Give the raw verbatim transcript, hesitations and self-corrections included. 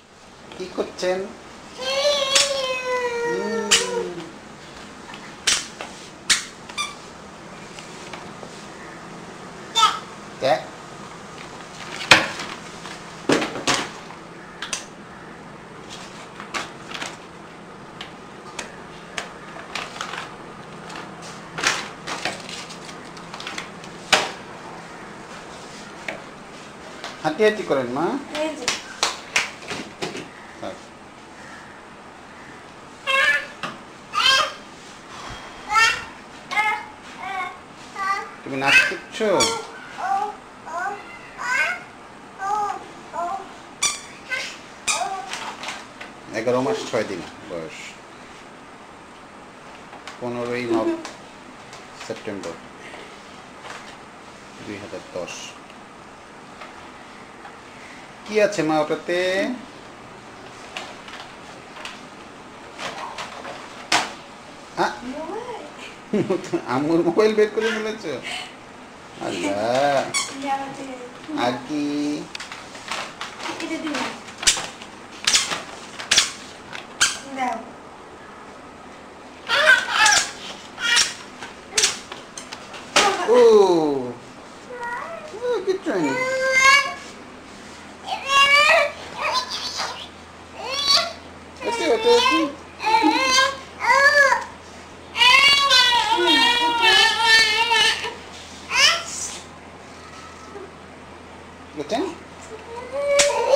কি করছেন? হাঁটি হাঁটি করেন মা। তুমি নাচ শিখছো? এগারো মাস ছয় দিন বয়স। পনেরোই নভ সেপ্টেম্বর দুই হাজার দশ। কি আছে মা ওটাতে? আম্মুর মোবাইল বের করে ফেলেছ? আল্লাহ। আর কি? ও কিচ্ছু হয়নি। ওকে ওকে ওকে। Good thing?